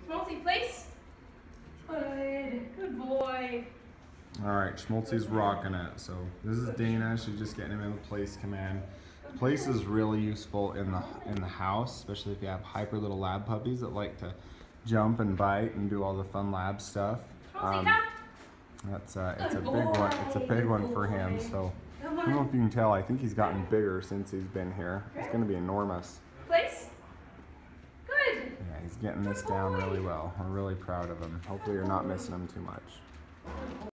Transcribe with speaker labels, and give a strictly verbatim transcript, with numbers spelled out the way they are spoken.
Speaker 1: Smoltzie, place. Good. Good boy.
Speaker 2: All right, Smoltzie's rocking it. So this is Dana. She's just getting him in the place command. Place is really useful in the in the house, especially if you have hyper little lab puppies that like to jump and bite and do all the fun lab stuff. Um, that's uh, it's a big one. It's a big one for him. So I don't know if you can tell. I think he's gotten bigger since he's been here. It's going to be enormous.
Speaker 1: Place. Good.
Speaker 2: Yeah, he's getting this down really well. We're really proud of him. Hopefully, you're not missing him too much.